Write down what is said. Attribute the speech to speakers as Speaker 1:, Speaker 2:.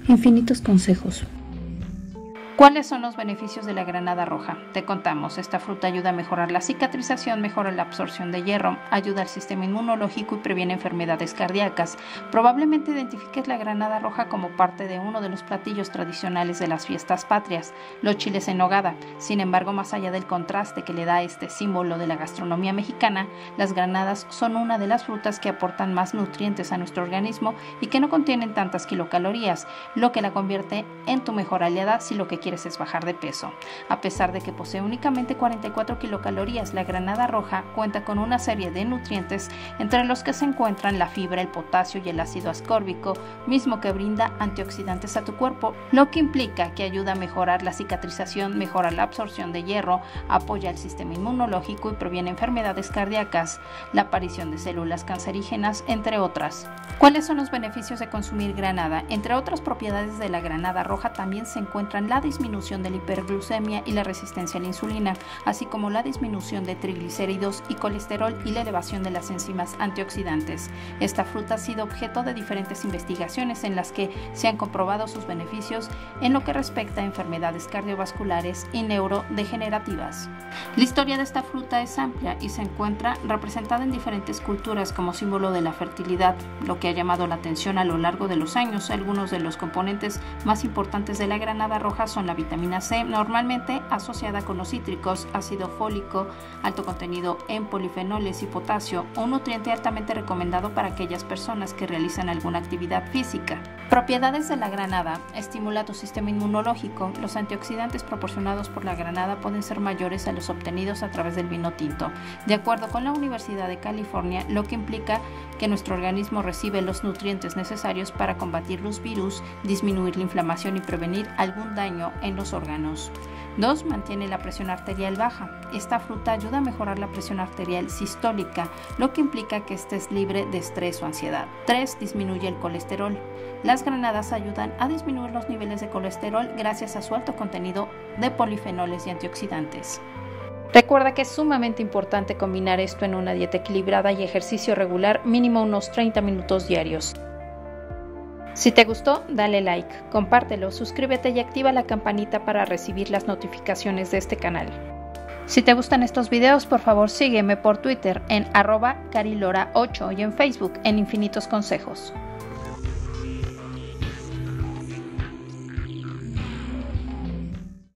Speaker 1: Infinitos consejos. ¿Cuáles son los beneficios de la granada roja? Te contamos, esta fruta ayuda a mejorar la cicatrización, mejora la absorción de hierro, ayuda al sistema inmunológico y previene enfermedades cardíacas. Probablemente identifiques la granada roja como parte de uno de los platillos tradicionales de las fiestas patrias, los chiles en nogada. Sin embargo, más allá del contraste que le da este símbolo de la gastronomía mexicana, las granadas son una de las frutas que aportan más nutrientes a nuestro organismo y que no contienen tantas kilocalorías, lo que la convierte en tu mejor aliada si lo que quieres es bajar de peso. A pesar de que posee únicamente 44 kilocalorías, la granada roja cuenta con una serie de nutrientes entre los que se encuentran la fibra, el potasio y el ácido ascórbico, mismo que brinda antioxidantes a tu cuerpo, lo que implica que ayuda a mejorar la cicatrización, mejora la absorción de hierro, apoya el sistema inmunológico y previene enfermedades cardíacas, la aparición de células cancerígenas, entre otras. ¿Cuáles son los beneficios de consumir granada? Entre otras propiedades de la granada roja también se encuentran la disminución de la hiperglucemia y la resistencia a la insulina, así como la disminución de triglicéridos y colesterol y la elevación de las enzimas antioxidantes. Esta fruta ha sido objeto de diferentes investigaciones en las que se han comprobado sus beneficios en lo que respecta a enfermedades cardiovasculares y neurodegenerativas. La historia de esta fruta es amplia y se encuentra representada en diferentes culturas como símbolo de la fertilidad, lo que ha llamado la atención a lo largo de los años. Algunos de los componentes más importantes de la granada roja son la vitamina C, normalmente asociada con los cítricos, ácido fólico, alto contenido en polifenoles y potasio, un nutriente altamente recomendado para aquellas personas que realizan alguna actividad física. Propiedades de la granada: estimula tu sistema inmunológico. Los antioxidantes proporcionados por la granada pueden ser mayores a los obtenidos a través del vino tinto, de acuerdo con la Universidad de California, lo que implica que nuestro organismo recibe los nutrientes necesarios para combatir los virus, disminuir la inflamación y prevenir algún daño en los órganos. 2. Mantiene la presión arterial baja. Esta fruta ayuda a mejorar la presión arterial sistólica, lo que implica que estés libre de estrés o ansiedad. 3. Disminuye el colesterol. Las granadas ayudan a disminuir los niveles de colesterol gracias a su alto contenido de polifenoles y antioxidantes. Recuerda que es sumamente importante combinar esto en una dieta equilibrada y ejercicio regular, mínimo unos 30 minutos diarios. Si te gustó, dale like, compártelo, suscríbete y activa la campanita para recibir las notificaciones de este canal. Si te gustan estos videos, por favor sígueme por Twitter en @carilora8 y en Facebook en Infinitos Consejos.